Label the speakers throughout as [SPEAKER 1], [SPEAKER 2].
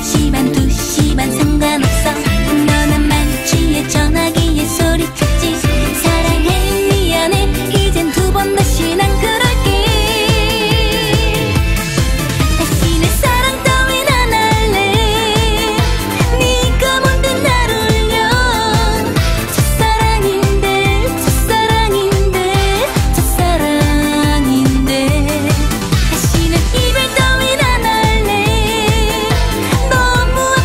[SPEAKER 1] 1시 반 2시 반 상관없어. 너는 만취해 전화기에 소리쳤지. 사랑해 미안해 이젠 두 번 다시 난 그럴게. 다시는 사랑 따윈 안 할래. 네가 뭔데 날 울려. 첫사랑인데 첫사랑인데 첫사랑인데. 다시는 이별 따윈 안 할래. 너무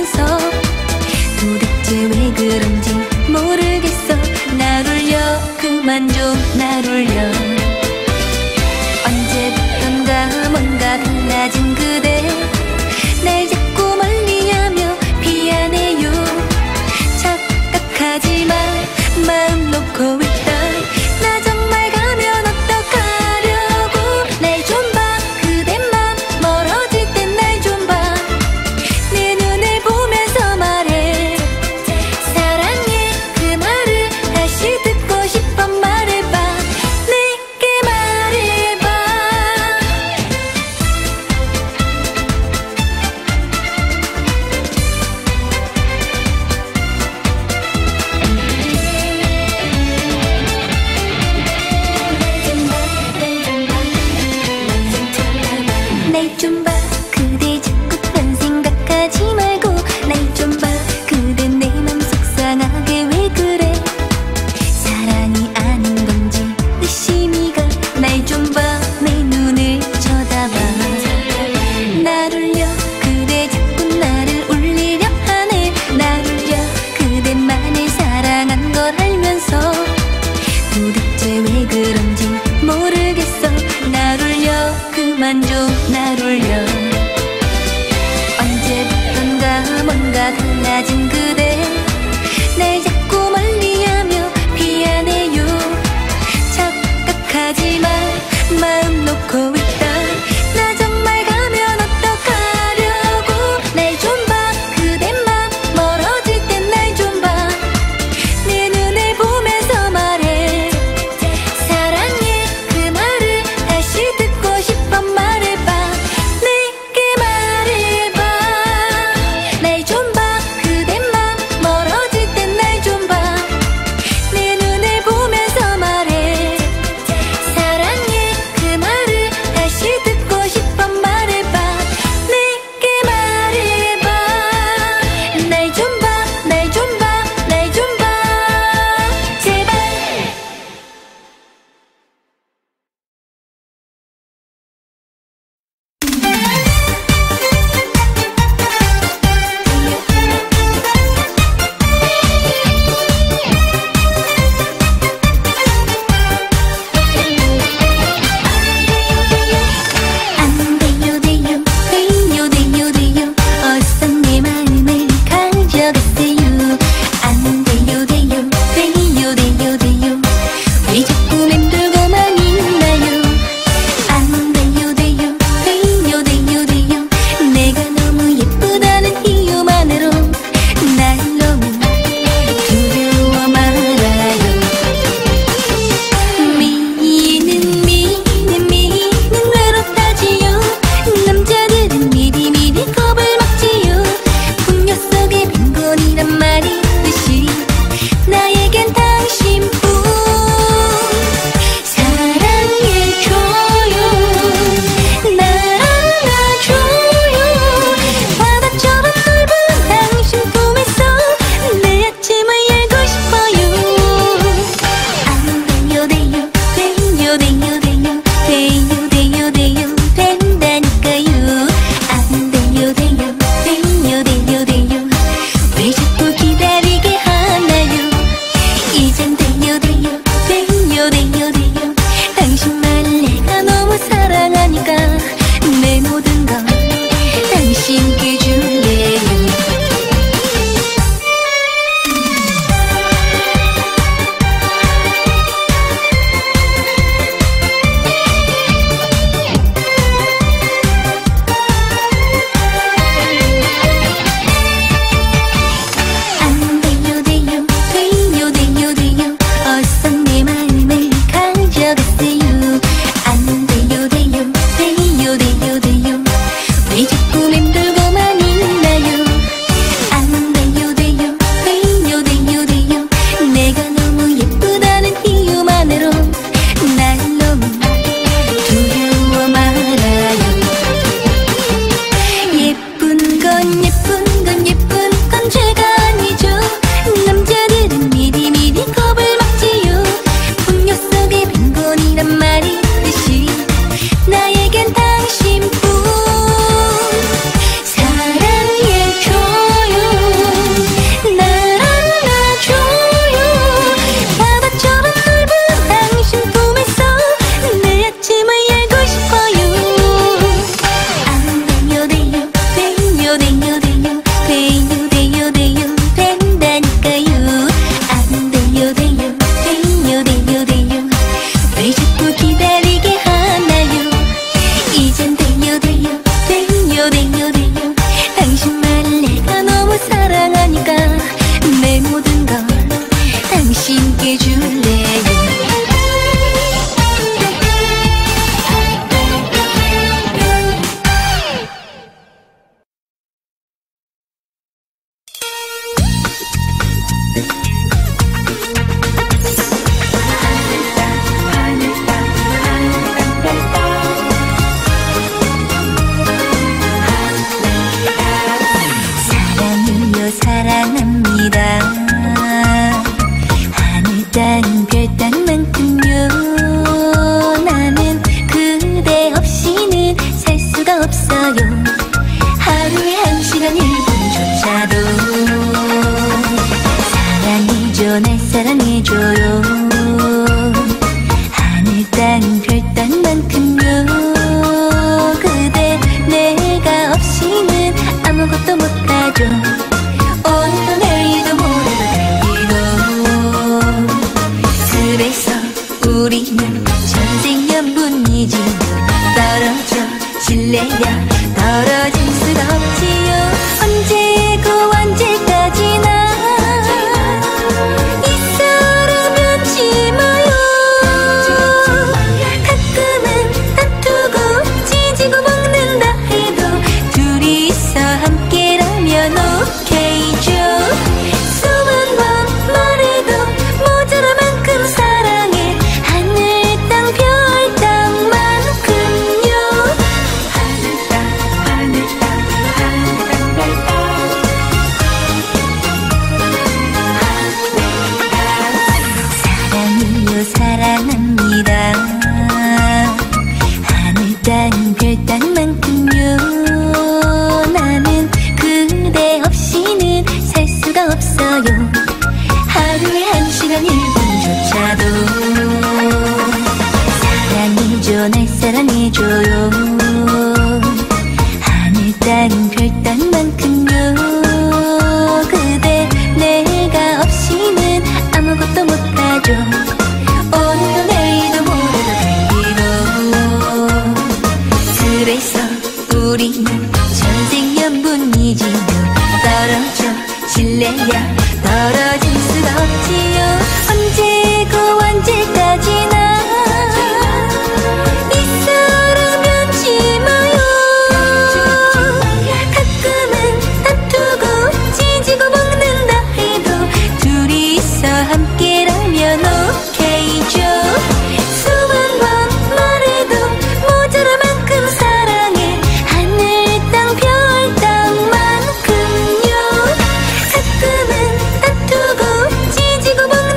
[SPEAKER 1] 알면서 도대체 왜 그런지 모르겠어. 날 울려 그만 좀 날 울려. 언제부턴가 뭔가 달라진 그대 날 자꾸 멀리하며 미안해요. 착각하지마 마음 놓고 있다. 나 정말 가면 어떡하려고. 날 좀 봐 그대만 멀어질 땐 날 좀 봐. 내 눈을 보면서 말해 사랑해. 그 말을 다시 듣고 싶어. 말해봐 내게 말해봐. 날 좀 봐 그대 자꾸 딴 생각하지 말고. 날 좀 봐 그대 내 맘 속상하게 왜 그래. 사랑이 아닌 건지 의심이 가. 날 좀 봐 내 눈을 쳐다봐. 날 울려 그대 자꾸 나를 울리려 하네. 날 울려 그대만을 사랑한 걸 알면서 도대체 왜 그런지 모르겠어. 날 울려 그만 좀 날 울려. 언제부턴가 뭔가 달라진 그대 날 자꾸 멀리하며 미안해요. 착각하지마 마음 놓고 있다. 나 정말 가면 어떡하려고. 날 좀 봐 그대만 멀어질 땐 날 좀 봐. 내 눈을 보면서 말해 사랑해. 그 말을 다시 듣고 싶어. 말해봐 내게 말해봐. 날 좀 봐 그대만 사랑이요 사랑합니다. 하늘 땅 별 땅만큼요. 나는 그대 없이는 살 수가 없어요. 하루에 1시간 1분조차도 사랑해줘 날 사랑해줘요. 하늘 땅 별 땅만큼요. 그대 내가 없이는 아무것도 못하죠. 오늘도 내일도 모레도 달기로. 그래서 우리는 천생연분이지. 떨어져 질래야 떨어질 수가 없지요. 언제고 언제까지나 이 사람이었지 마요. 가끔은 다투고 찢고 먹는다 해도 둘이서 함께라면 오케이죠. 수만 번 말해도 모자랄 만큼 사랑해. 하늘 땅 별 땅만큼요. 하늘 땅 하늘 땅 하늘 땅 별 땅. 사랑이요 사랑합니다. 하늘 땅 별 땅만큼요. 나는 그대 없이는 살 수가 없어요. 하루에 1시간 1분조차도 사랑해줘 날 사랑해줘요. 하늘 땅 별 땅만큼요. 그대 내가 없이는 아무것도 못하죠. 오늘도 내일도 모레도 달기로. 그래서 우리는 천생연분이지요. 떨어져 질래야 떨어질 수가 없지요. 언제고 언제까지나 이 사람이었지 마요. 가끔은 다투고 찢고 먹는다 해도 둘이서 함께라면 오케이죠. 수만 번 말해도 모자랄 만큼 사랑해. 하늘 땅 별 땅만큼요. 가끔은 다투고 찢고 먹는다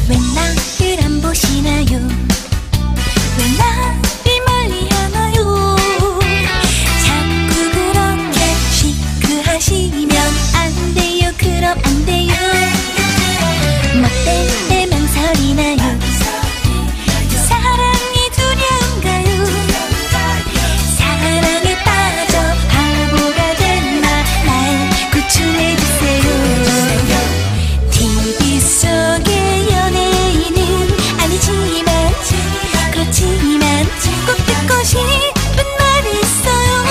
[SPEAKER 1] 왜 나를 안 보시나요? 왜 나를 멀리 하나요? 자꾸 그렇게 시크하시면 안 돼요. 그럼 안 돼요. 뭐 때문에 망설이나요? 사랑이 두려운가요? 사랑에 빠져 바보가 된 날 구출해주세요. TV 속의 연예인은 아니지만 그렇지만 꼭 듣고 싶은 말이 있어요.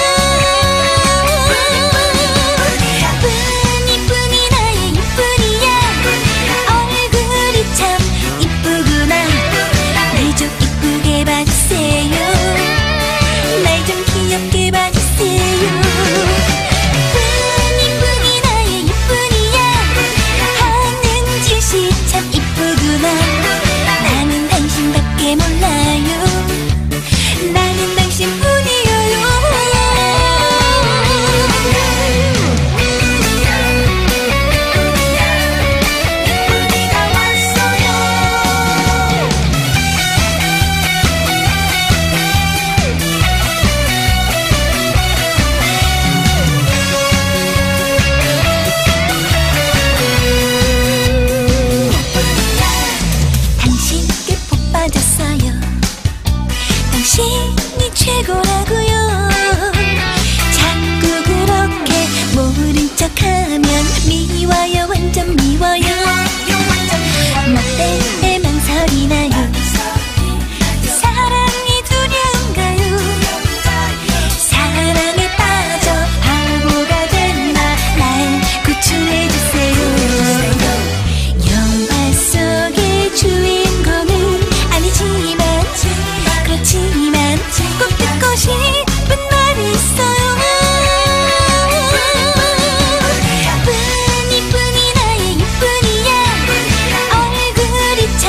[SPEAKER 1] 이쁜이 나의 이쁜이야. 얼굴이 참 이쁘구나. 날 좀 이쁘게 봐주세요. 날 좀 귀엽게 봐주세요. 이쁜이 나의 이쁜이야. 하는 짓이 참 이쁘구나. 나는 당신밖에 몰라요. 나는 당신뿐이에요. 이쁜이가 왔어요. 당신께 푹 빠졌어요. 당신이 최고라고요. 자꾸 그렇게 모른 척하면 미워요. 완전 미워요. 뭐 때문에 망설이나요? 사랑이 두려운가요? 사랑에 빠져 바보가 된 날 구출해주세요. 영화 속의 주인공은 아니지만 그렇지만 꼭 듣고 싶은 말이 있어요. 이쁜이 나의 이쁜이야. 얼굴이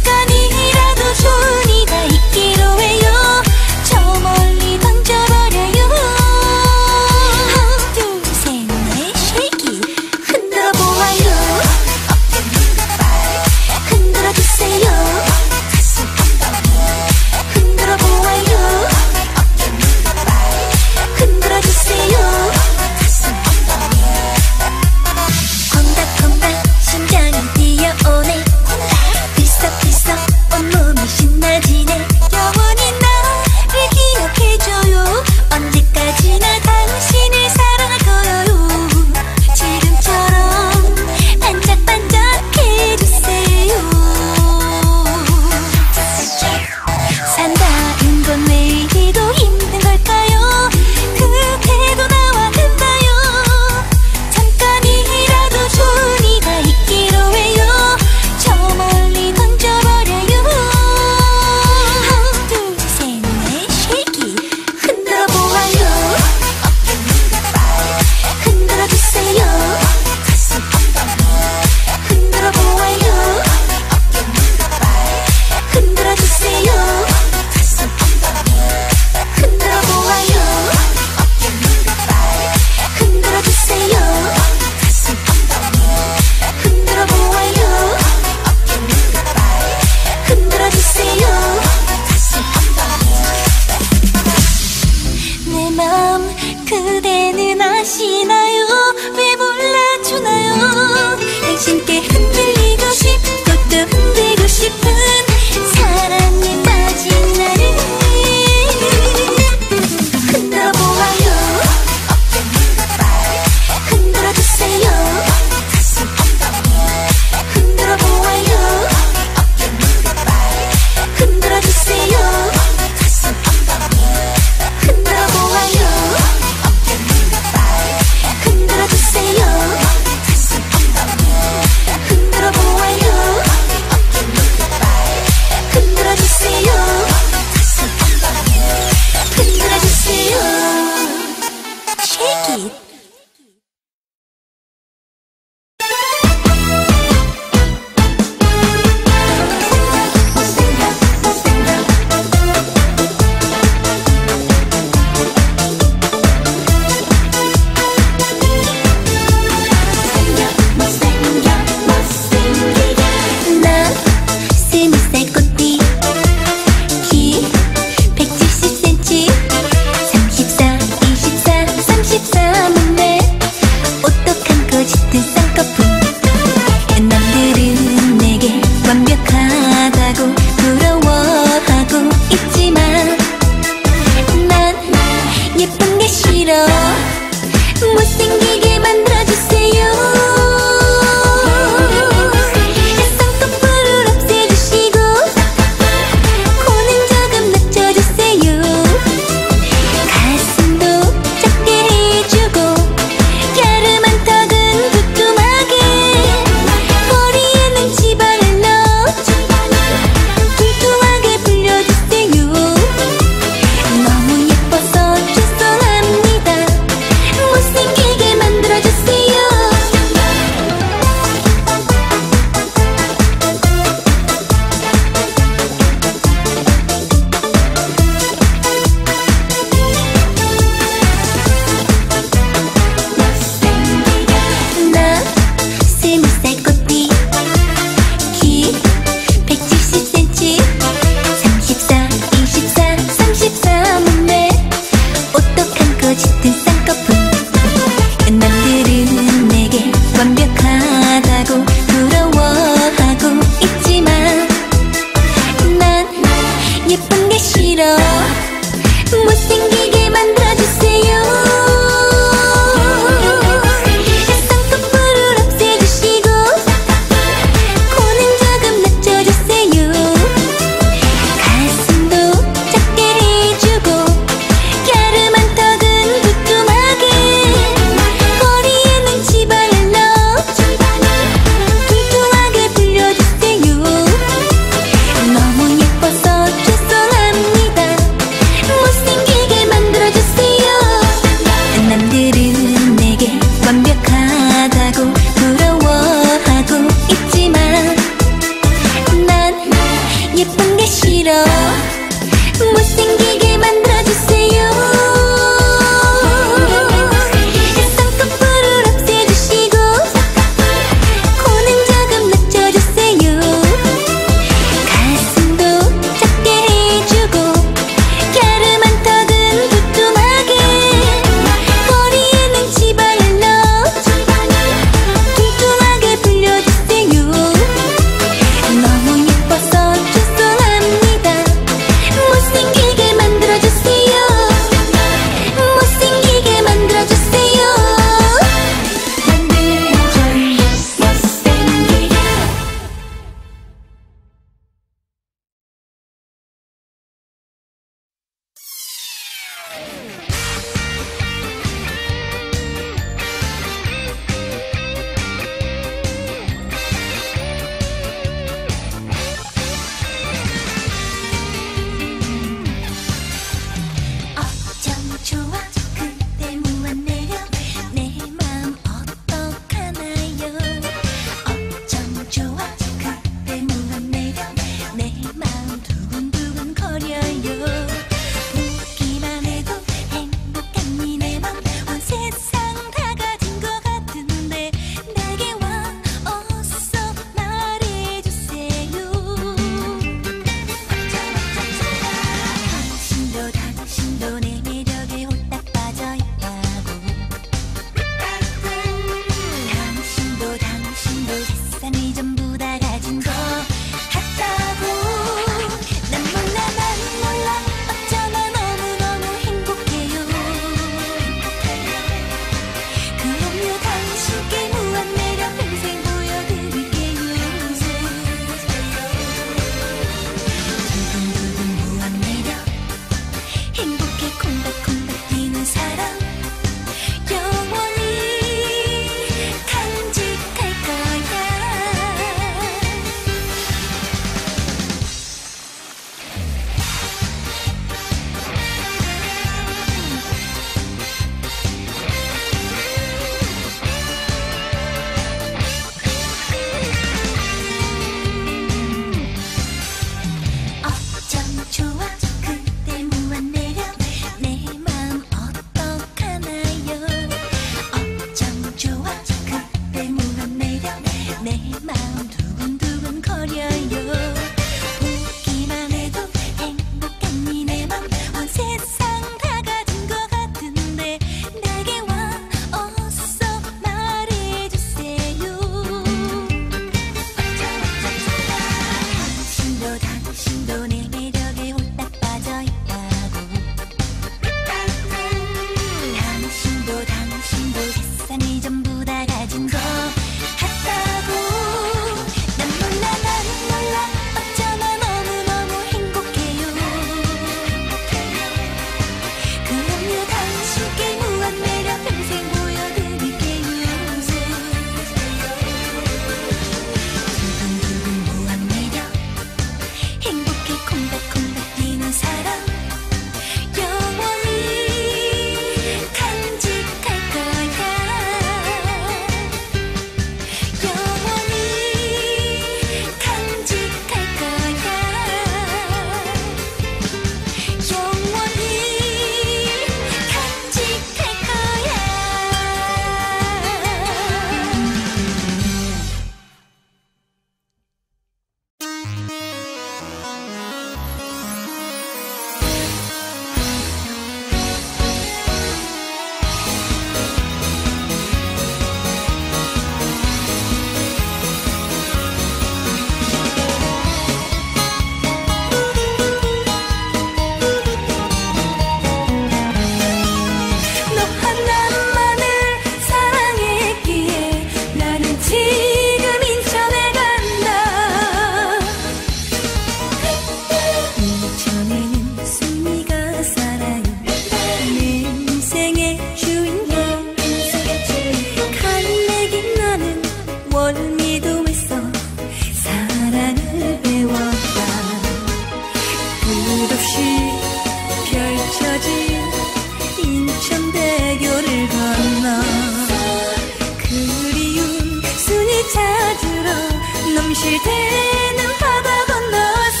[SPEAKER 1] 분실되는 바다 건너서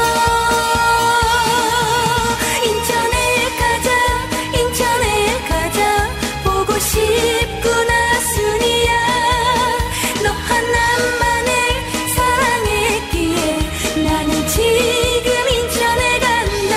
[SPEAKER 1] 인천에 가자 인천에 가자 보고 싶구나 순이야 너 하나만을 사랑했기에 나는 지금 인천에 간다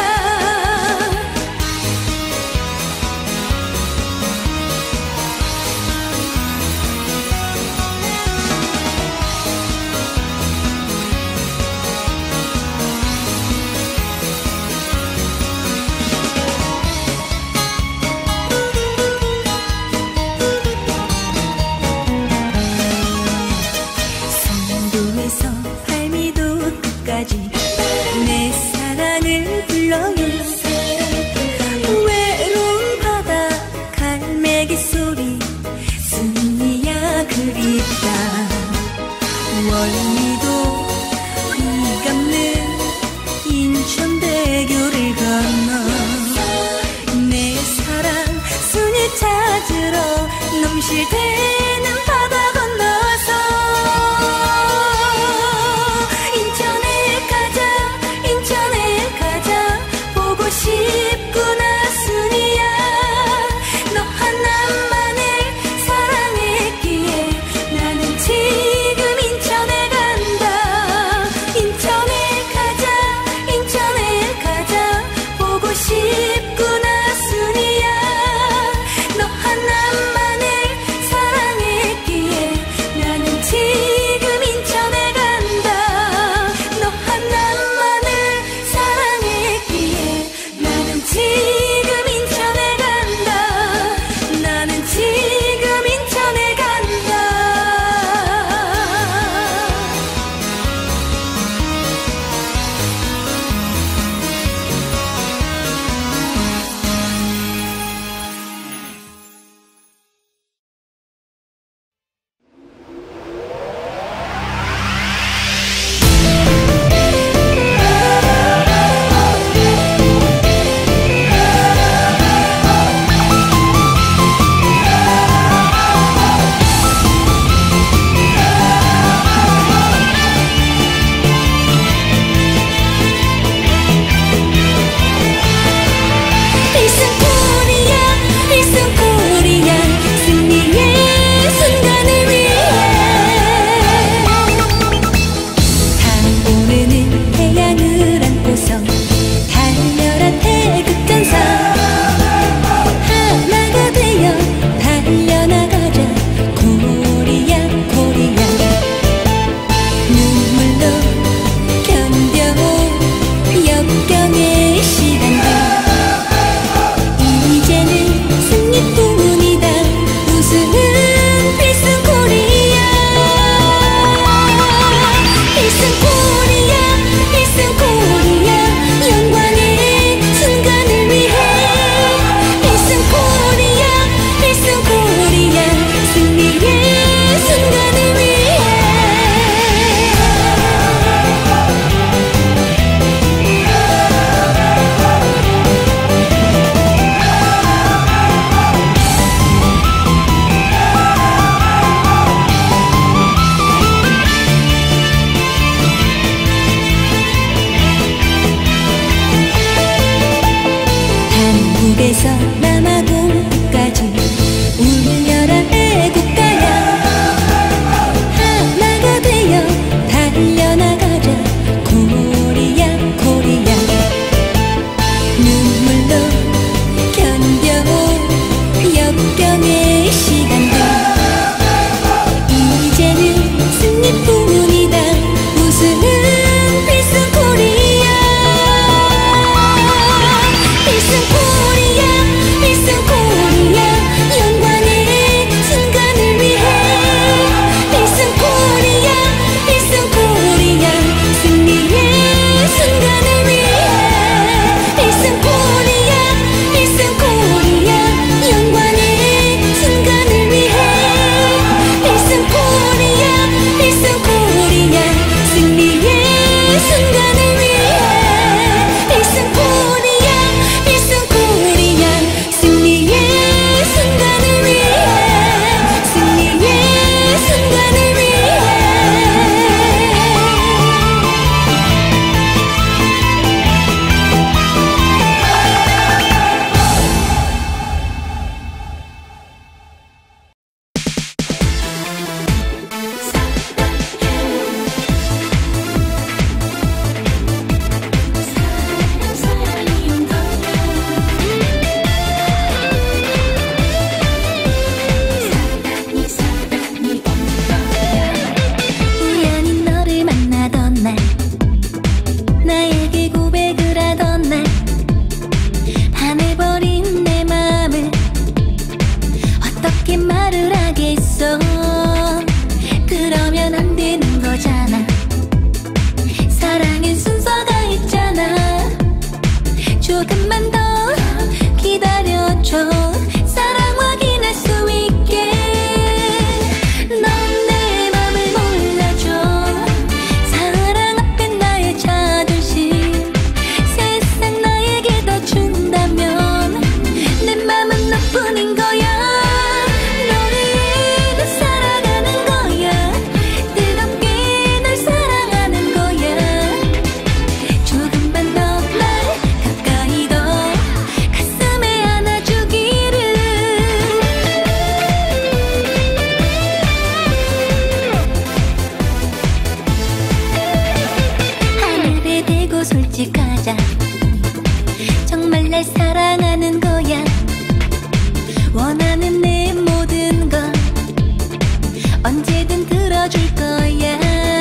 [SPEAKER 1] 언제든 들어줄 거야.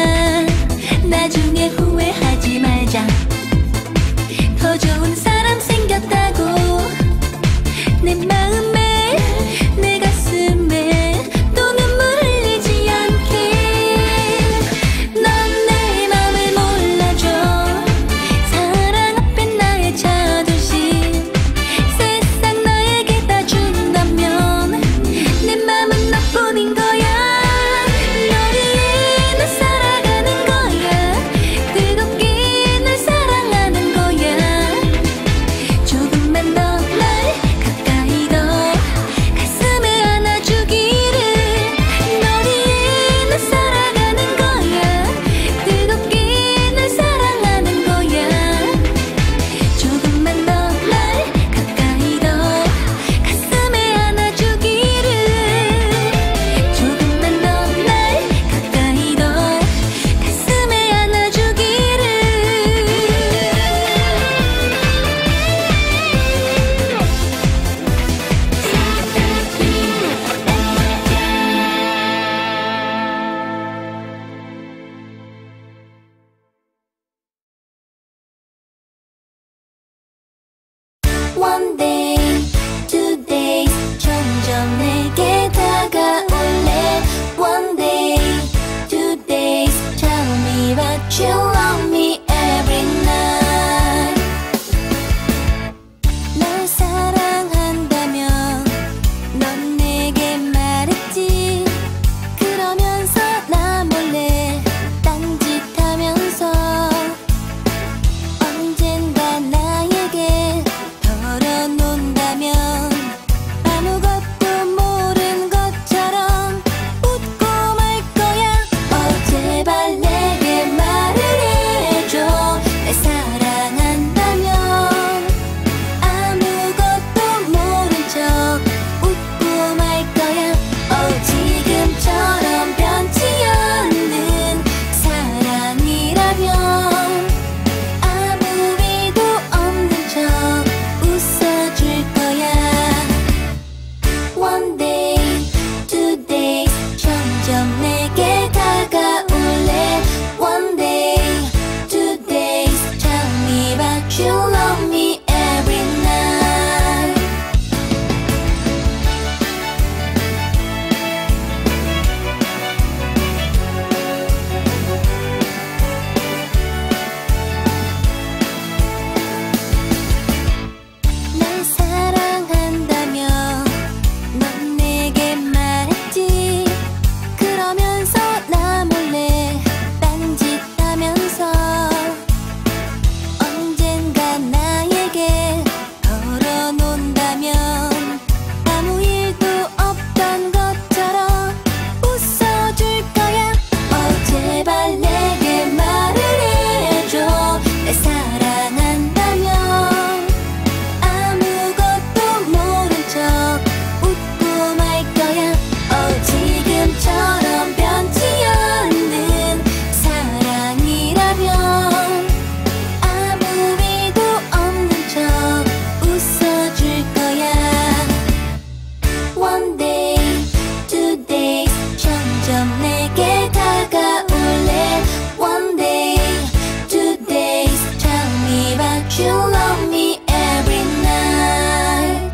[SPEAKER 1] 나중에 후회하지 말자. 더 좋은 사람 생겼다고. 내 마음에 내 가슴에 또 눈물 흘리지 않게. 넌 내 맘을 몰라줘. 사랑 앞엔 나의 자존심. 세상 나에게 다 준다면 내 맘은 너뿐인 거야. 널 위해 난 살아가는 거야. 뜨겁게 널 사랑하는 거야. 조금만 더 날 가까이 더 가슴에 안아주기를. 널 위해 난 살아가는 거야. 뜨겁게 널 사랑하는 거야. 조금만 더 날 가까이 더 가슴에 안아주기를. 조금만 더 날 가까이 더 가슴에 안아주기를. One day, 2 days, 점점 내게 다가올래. One day, 2 days, tell me that you love me every night. 널 사랑한다면 넌 내게 말했지. 그러면서 나 몰래 딴짓하면서 언젠가 나에게 덜어놓는다면 아무것도 모른 것처럼 웃고 말 거야. 제발 내게 말을 해줘. 날 사랑한다면 아무것도 모른 척 웃고 말 거야. 지금처럼 변치 않는 사랑이라면 아무 일도 없는 척 웃어줄 거야. One day, 2 days, 점점 내게 다가올래. One day, 2 days, tell me that you love me every night. 날 사랑한다면 넌 내게 말했지. 그러면서 나 몰래 딴짓하면서 언젠가 나에게 덜어놓는다면 아무 일도 없던 것처럼 웃어줄 거야. 제발 내게 말을 해줘. 날 사랑한다면 아무것도 모른 척 웃고 말 거야. 지금처럼 변치 않는 사랑이라면 아무 일도 없는 척 웃어줄 거야. One day, 2 days, 점점 내게 다가올래. One day, 2 days, tell me that you love me every night.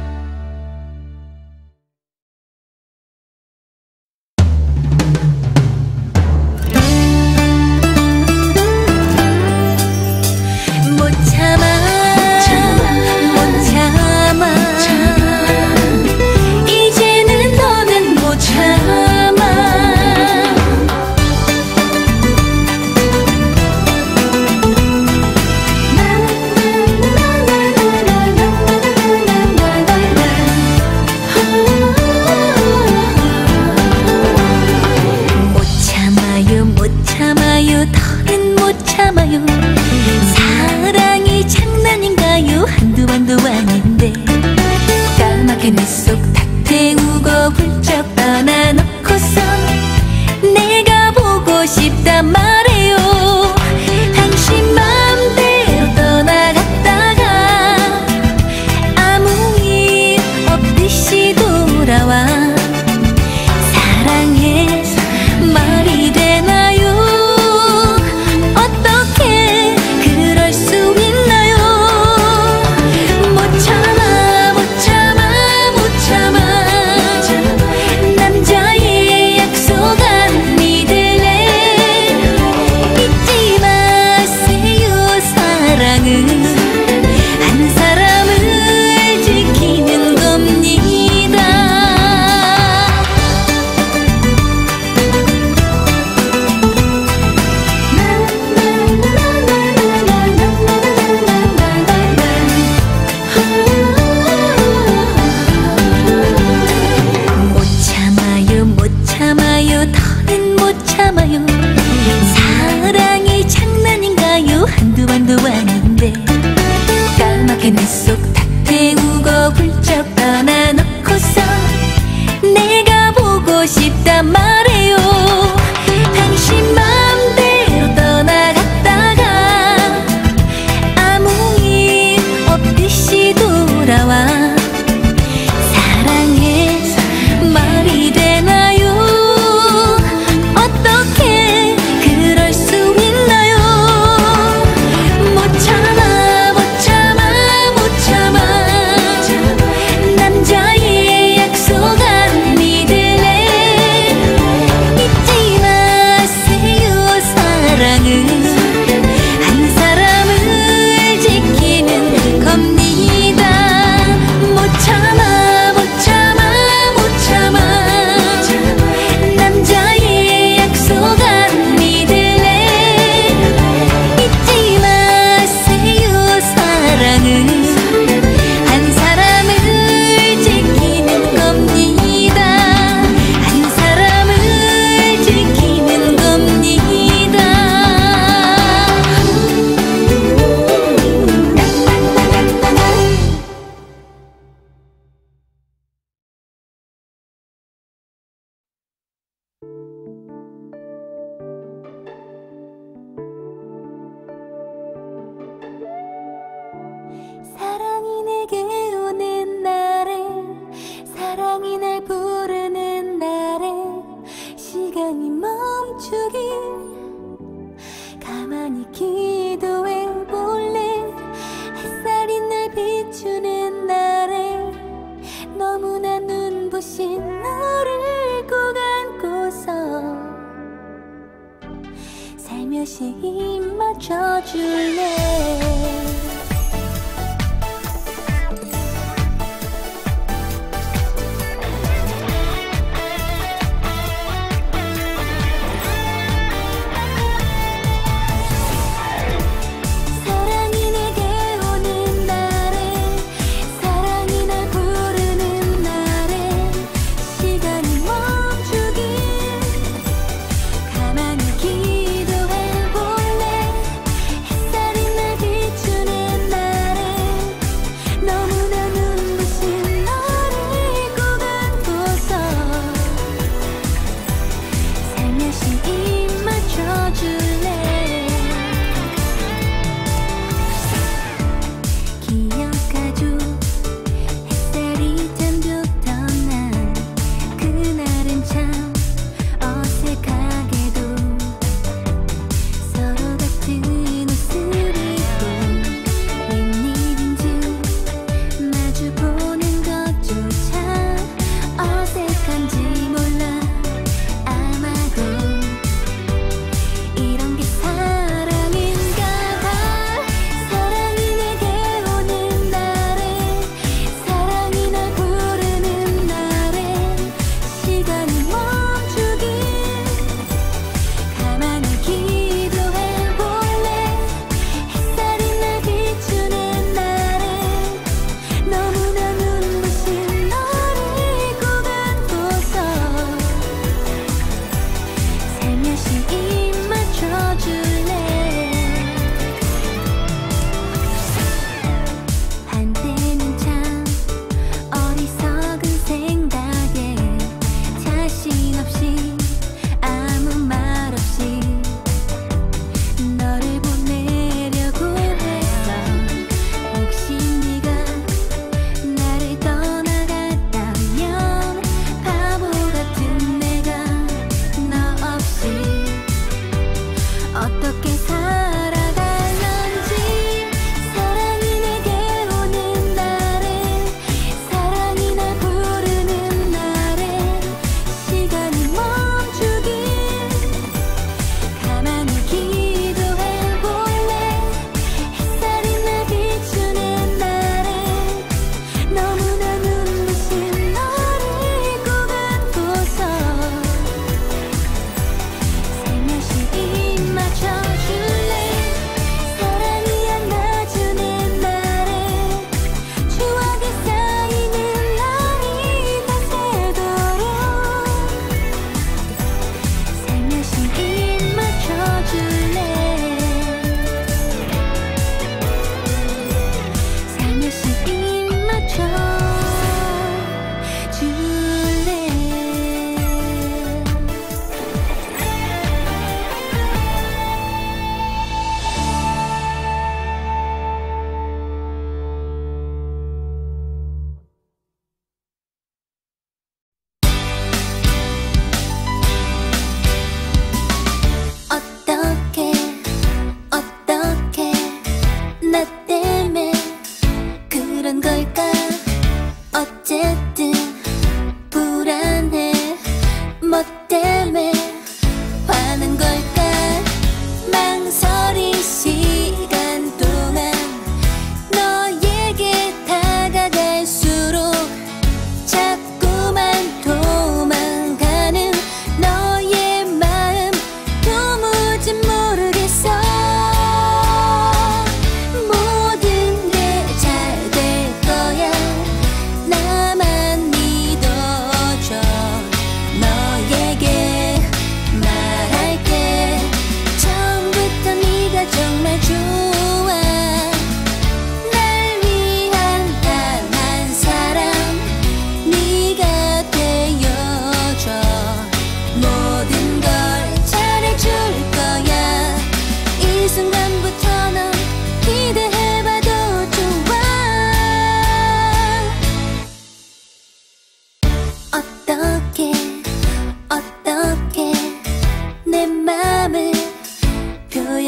[SPEAKER 1] 못 참아, 못 참아. 이제는 더는 못 참아. 못 참아요, 못 참아요, 더는 못 참아요. 사랑이 장난인가요? 한두 번도 아닌데 까맣게 내 속 다 태우고 훌쩍 떠나놓고선 내가 보고 싶단 말이에요. 당신 맘대로 떠나갔다가 아무 일 없듯이 돌아와. 사랑해 멈추길 가만히 기도해 볼래. 햇살이 날 비추는 날에 너무나 눈부신 너를 꼭 안고서 살며시 입 맞춰줄래.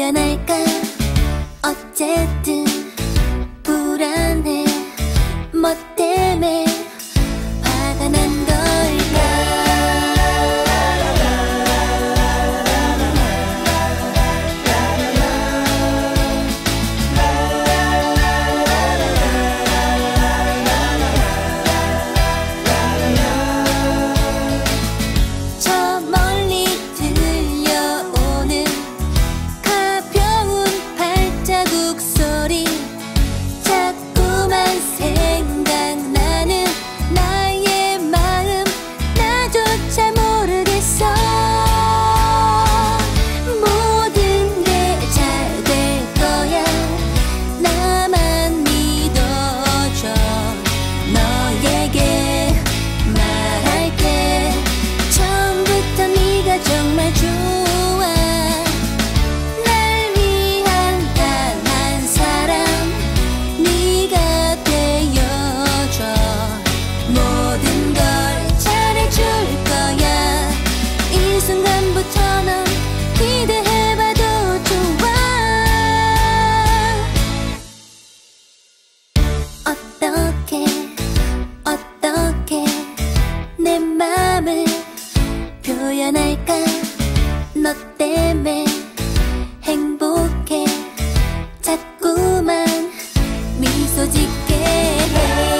[SPEAKER 1] 표현할까? 어쨌든 불안해. 뭐 때문에 화가 난 걸까? 저 멀리 들려오는 가벼운 발자국 소리, 자꾸만 생각나는 나의 마음, 나조차 모르겠어. 모든 게 잘 될 거야. 나만 믿어줘. 너에게 말할게. 처음부터 네가 정말 좋아. 날 위한 단 한 사람, 네가 되어줘. 모든 걸 잘해줄 거야. 이 순간부터 넌 기대해봐도 좋아. 어떻게 내 맘을 표현할까? 너 때문에 행복해. 자꾸만 미소 짓게 해.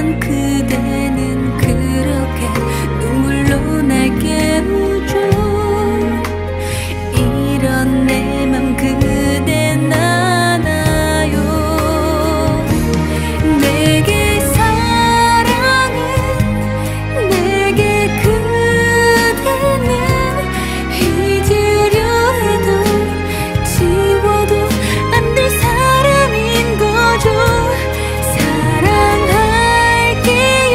[SPEAKER 1] 그대는 그렇게 눈물로 날 깨우죠. 이런 내 맘 그댄 알아요. 내게 사랑은, 내게 그대는 잊으려 해도 지워도 안 될 사람인 거죠. 사랑할게요.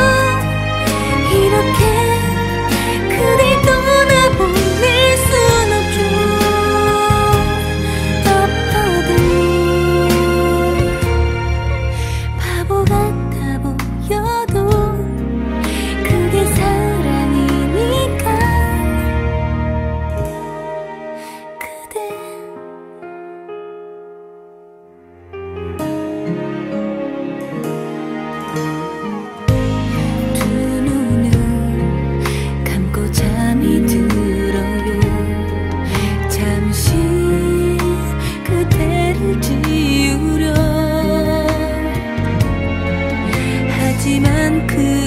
[SPEAKER 1] 이렇게 그댈 떠나보낼 순 없죠. 아파도 바보 같아 보여도 그게 사랑이니까. 그대 두 눈을 감고 잠이 들어요. 잠시 그대를 지우려 하지만 그